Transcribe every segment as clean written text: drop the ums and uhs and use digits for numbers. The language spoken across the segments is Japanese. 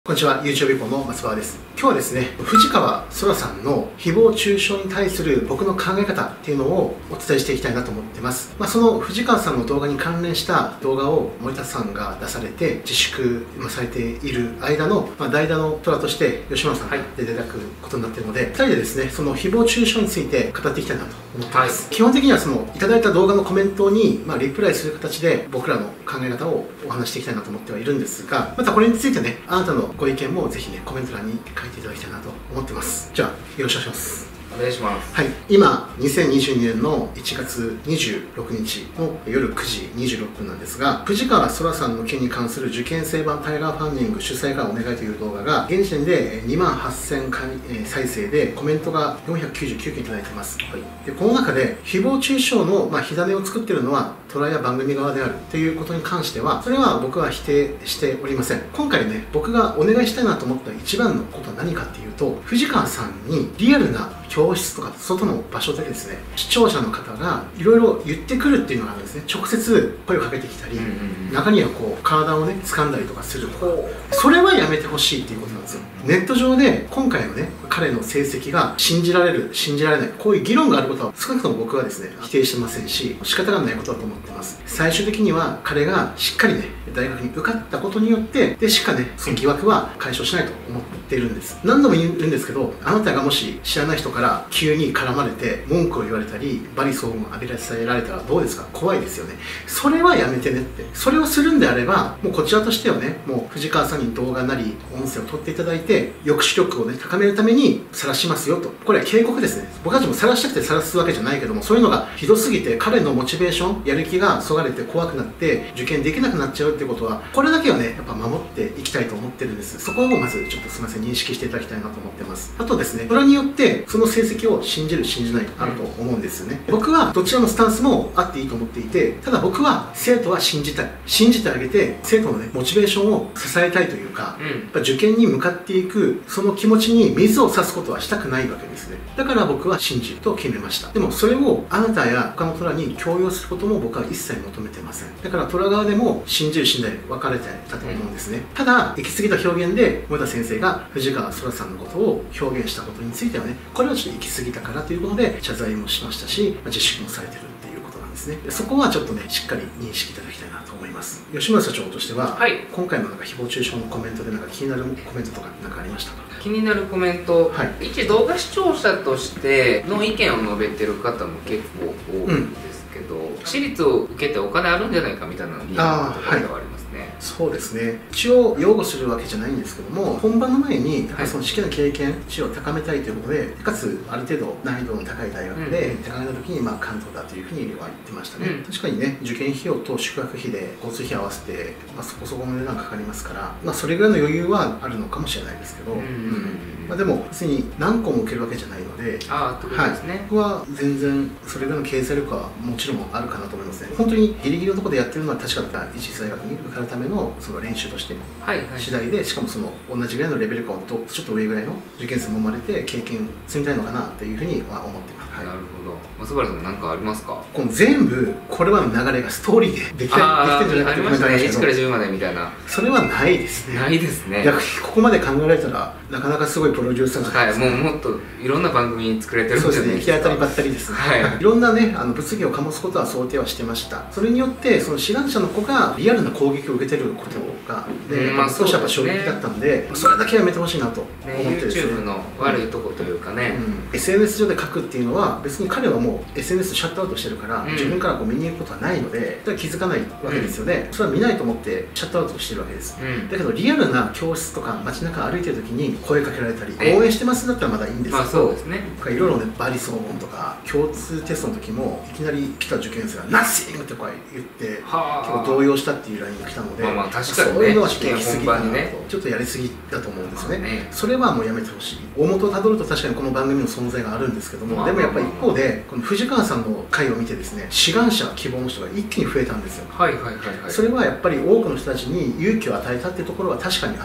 こんにちは、YouTube ポの松原です。今日はですね、藤川空さんの誹謗中傷に対する僕の考え方っていうのをお伝えしていきたいなと思ってます。その藤川さんの動画に関連した動画を森田さんが出されて自粛されている間の、代打の虎として吉村さんが出ていただくことになっているので、2人でですね、その誹謗中傷について語っていきたいなと思ってます。基本的にはそのいただいた動画のコメントに、リプライする形で僕らの考え方をお話していきたいなと思ってはいるんですが、またこれについてね、あなたのご意見もぜひね、コメント欄に書いていただきたいなと思ってます。じゃあ、よろしくお願いします。 お願いします。 はい、今、2022年の1月26日の夜9時26分なんですが、藤川空さんの件に関する受験生版タイガーファンディング主催からお願いという動画が、現時点で2万8000回再生で、コメントが499件いただいています。はい、でこの中で、誹謗中傷の火種を作っているのは、虎や番組側であるということに関しては、それは僕は否定しておりません。今回ね、僕がお願いしたいなと思った一番のことは何かっていうと、藤川さんにリアルな教室とか外の場所でですね、視聴者の方がいろいろ言ってくるっていうのがあるんですね。直接声をかけてきたり、中にはこう体をね掴んだりとかするとか、それはやめてほしいっていうことなんですよ。ネット上で今回のね、彼の成績が信じられる信じられない、こういう議論があることは少なくとも僕はですね否定してませんし、仕方がないことだと思ってます。最終的には彼がしっかりね大学に受かったことによってでしかね、その疑惑は解消しないと思っているんです。何度も言うんですけど、あなたがもし知らない人から急に絡まれて文句を言われたり罵詈雑言を浴びらせられたらどうですか。怖いですよね。それはやめてねって。それをするんであれば、もうこちらとしてはね、もう藤川さんに動画なり音声を撮っていただいて抑止力をね高めるために晒しますよと。これは警告ですね。僕たちも晒したくて晒すわけじゃないけども、そういうのがひどすぎて彼のモチベーションやる気がそがれて怖くなって受験できなくなっちゃうっていうことは、これだけはねやっぱ守っていきたいと思ってるんです。そこをまずちょっとすみません、認識していただきたいなと思ってます。あとですね、それによってその成績を信じる信じないあると思うんですよね。僕はどちらのスタンスもあっていいと思っていて、ただ僕は生徒は信じたい、信じてあげて生徒のねモチベーションを支えたいというか、やっぱ受験に向かっていくその気持ちに水を差すことはしたくないわけですね。だから僕は信じると決めました。でもそれをあなたや他の虎に強要することも僕は一切求めてません。だから虎側でも信じる信じない分かれてたと思うんですね。ただ行き過ぎた表現で森田先生が藤川空さんのことを表現したことについてはね、これはちょっと行き過ぎたからということで謝罪もしましたし、自粛もされてるっていうことなんですね。そこはちょっとねしっかり認識いただきたいなと思います。吉村社長としては、今回の誹謗中傷のコメントで気になるコメントとか何かありましたか？ 気になるコメント、一動画視聴者としての意見を述べてる方も結構多いんですけど、私立を受けてお金あるんじゃないかみたいなのにはありますね。 そうですね、一応擁護するわけじゃないんですけども、本番の前にその試験の経験値を高めたいということで、かつある程度難易度の高い大学で高めた時に関東だというふうには言ってましたね。確かにね、受験費用と宿泊費で交通費合わせて、そこそこの値段かかりますから、それぐらいの余裕はあるのかもしれないですけど、でも別に何個も受けるわけじゃないので、僕は全然それぐらいの経済力はもちろんあるかなと思いますね。本当にギリギリのところでやってるのは確かだった一律大学に受かるためのその練習として次第で、しかもその同じぐらいのレベルかとちょっと上ぐらいの受験生も生まれて経験積みたいのかなというふうには思ってます。 なるほど。松原さん何かありますか？ この全部これまでの流れがストーリーでできてるんじゃないかってありましたね。1から10までみたいな。 それはないですね。 ないですね。 逆にここまで考えられたらなかなかすごいプロデューサーが、 もっといろんな番組作れてるんじゃないですか。 行き当たりばったりですね。いろんなね物議を醸すことは想定はしてました。それによってその志願者の子がリアルな攻撃を受けてることが少しやっぱ衝撃だったんで、それだけはやめてほしいなと思ってですね。 YouTube の悪いとこというかね、 SNS 上で書くっていうのは別に彼はもう SNS シャットアウトしてるから、自分から見に行くことはないので気づかないわけですよね。それは見ないと思ってシャットアウトしてるわけです。だけどリアルな教室とか街中歩いてる時に声かけられたり応援してますだったらまだいいんですけど、いろいろね罵詈雑言とか共通テストの時もいきなり来た受験生が「ナッシング!」って言って結構動揺したっていう LINE が来たので、そういうのはちょっと行き過ぎだなと、ちょっとやりすぎだと思うんですよね。それはもうやめてほしい。大元をたどると確かにこの番組の存在があるんですけども、でもやっぱ一方でこの藤川さんの回を見てですね、志願者希望の人が一気に増えたんですよ。それはやっぱり多くの人たちに勇気を与えたっていうところは確かにあって、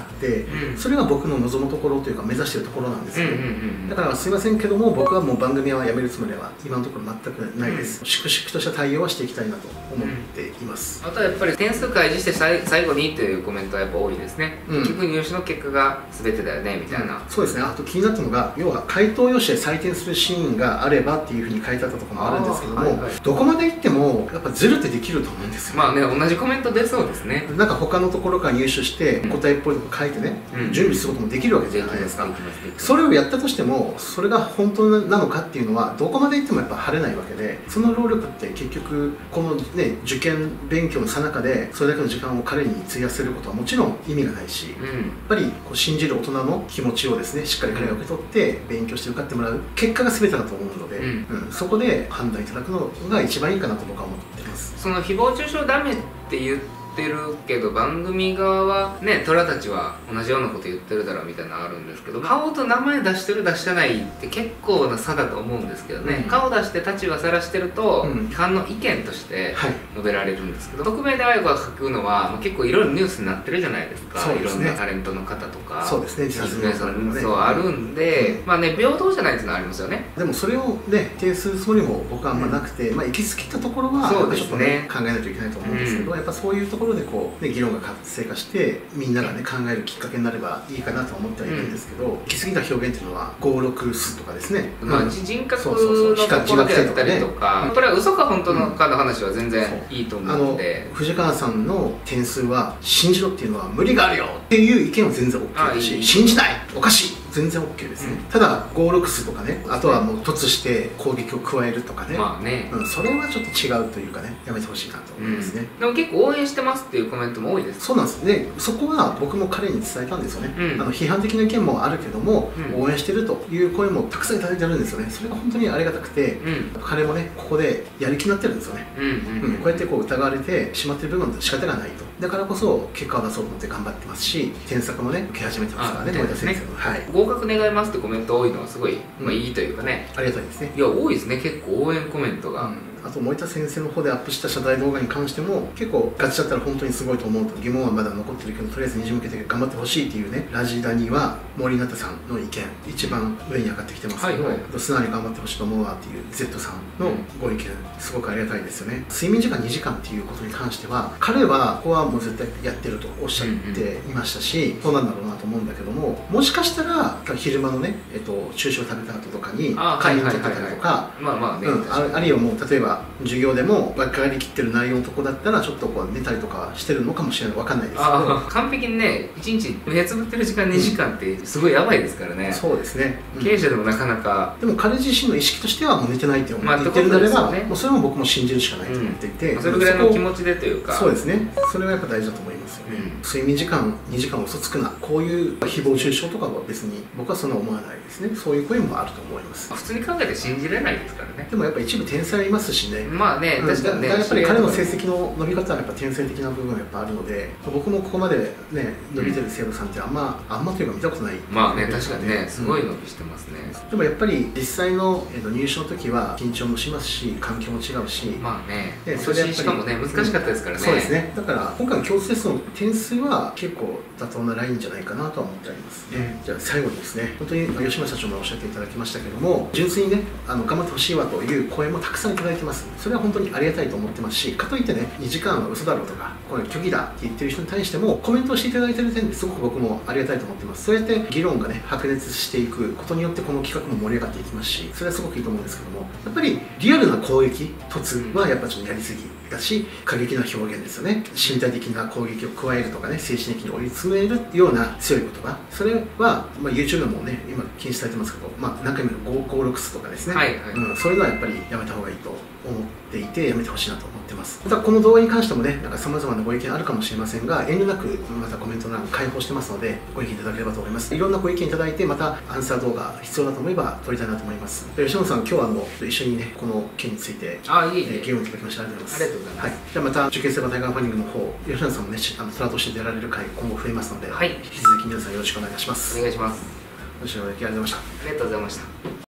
それが僕の望むところというか目指しているところなんですよね。だからすいませんけども、僕はもう番組はやめるつもりは今のところ全くないです。粛々とした対応はしていきたいなと思っています。 あとはやっぱり点数開示して最後にっていうコメントはやっぱ多いですね。結局入試の結果が全てだよねみたいな。 そうですね。あと気になったのが、要は回答用紙で採点するシーンがあればっていうふうに書いてあったところもあるんですけども、どこまでいってもやっぱズルってできると思うんですよ。 まあね、同じコメント出そうですね。 なんか他のところから入手して答えっぽいとこ書いてね、準備することもできるわけじゃないですか。それをやったとしても、それが本当なのかっていうのはどこまでいってもやっぱ晴れないわけで、その労力って結局このね受験勉強の最中でそれだけの時間を彼に費やせることはもちろん意味がないし、やっぱりこう信じる大人の気持ちをですねしっかり彼が受け取って勉強して受かってもらう結果が全てだと思うので、そこで判断いただくのが一番いいかなと僕は思ってます。 その誹謗中傷ダメって言ってるけど、番組側はね、虎たちは同じようなこと言ってるだろうみたいなのあるんですけど、顔と名前出してる出してないって結構な差だと思うんですけどね、顔出して立場さらしてると、批判の意見として述べられるんですけど、匿名であや子が書くのは、結構いろいろニュースになってるじゃないですか。いろんなタレントの方とか、 そうですね、 実名さんそうあるんで、まあね、平等じゃないっていうのはありますよね。 でもそれをね否定するつもりも僕はあんまなくて、行き過ぎたところはちょっとね考えないといけないと思うんですけど、やっぱそういうところでこう議論が活性化してみんながね考えるきっかけになればいいかなと思ってはいるんですけど、行き過ぎた表現っていうのは56数とかですね、 人格のところであったりとか、これは嘘か本当のかの話は全然いいと思うので、 藤川さんの点数は信じろっていうのは無理があるよっていう意見は全然 OK だし、信じないおかしい全然 OK ですね。ただ56数とかね、あとはもう突して攻撃を加えるとかね、それはちょっと違うというかね、やめてほしいなと思いますね。 でも結構応援してますっていうコメントも多いです。 そうなんですね。そこは僕も彼に伝えたんですよね。批判的な意見もあるけども、応援してるという声もたくさんいただいてるんですよね。それが本当にありがたくて、彼もねここでやる気になってるんですよね。こうやってこう疑われてしまってる部分は仕方がないと。だからこそ結果を出そうと思って頑張ってますし、添削もね受け始めてますからね、森田先生の。はい。 合格願いますってコメント多いのはすごいいいというかね。 ありがたいですね。 いや多いですね、結構応援コメントが。 あと森田先生の方でアップした謝罪動画に関しても結構ガチだったら本当にすごいと思うと、疑問はまだ残ってるけどとりあえず二次向けて頑張ってほしいっていうね、ラジダには森名太さんの意見一番上に上がってきてますけど、素直に頑張ってほしいと思うわっていう Z さんのご意見すごくありがたいですよね。睡眠時間2時間っていうことに関しては彼はここはもう絶対やってるとおっしゃっていましたし、そうなんだろうなと思うんだけども、もしかしたら昼間のね昼食食べた後とかに会員取ってたりとか、あるいはもう例えば授業でも分かりきってる内容のとこだったらちょっとこう寝たりとかしてるのかもしれない、分かんないですけど、 完璧にね1日目つぶってる時間2時間ってすごいやばいですからね。 そうですね。 経営者でもなかなか。 でも彼自身の意識としてはもう寝てないって思ってるんであれば、もうそれも僕も信じるしかないと思っていて、 それぐらいの気持ちでというか。 そうですね。それはやっぱ大事だと思いますよね。睡眠時間2時間嘘つくな、こういう誹謗中傷とかは別に僕はそんな思わないですね。そういう声もあると思います。 普通に考えて信じれないですからね。 でもやっぱ一部天才いますしね。 まあね、確かにね。 やっぱり彼の成績の伸び方はやっぱ天才的な部分がやっぱあるので、僕もここまでね伸びてる生徒さんってあんまというか見たことない。 まあね、確かにね、すごい伸びしてますね。 でもやっぱり実際の入試の時は緊張もしますし、環境も違うし、 まあね、それしかもね難しかったですからね。 そうですね。だから今回の共通テストの点数は結構妥当なラインじゃないかなとは思っておりますね。じゃあ最後にですね、本当に吉村社長もおっしゃっていただきましたけども、純粋にね頑張ってほしいわという声もたくさんいただいてます。それは本当にありがたいと思ってますし、かといってね2時間は嘘だろうとかこれ虚偽だって言ってる人に対してもコメントをしていただいてる点ですごく僕もありがたいと思ってます。そうやって議論がね白熱していくことによってこの企画も盛り上がっていきますし、それはすごくいいと思うんですけども、やっぱりリアルな攻撃突はやっぱちょっとやりすぎだし、過激な表現ですよね。身体的な攻撃を加えるとかね、精神的に追い詰めるような強い言葉、それは、YouTube でもね今禁止されてますけど、何回も556とかですね、そういうのはやっぱりやめた方がいいと思っていて、やめてほしいなと思ってます。またこの動画に関してもねさまざまなご意見あるかもしれませんが、遠慮なくまたコメント欄開放してますのでご意見いただければと思います。いろんなご意見いただいて、またアンサー動画必要だと思えば撮りたいなと思います。吉野さん、今日は一緒にねこの件について議論いただきましてありがとうございます。 ありがとうございます。 じゃあまた受験生版タイガーファンディングの方、吉野さんもね虎として出られる回今後増えますので、引き続き皆さんよろしくお願いします。 お願いします。 ご視聴ありがとうございました。 ありがとうございました。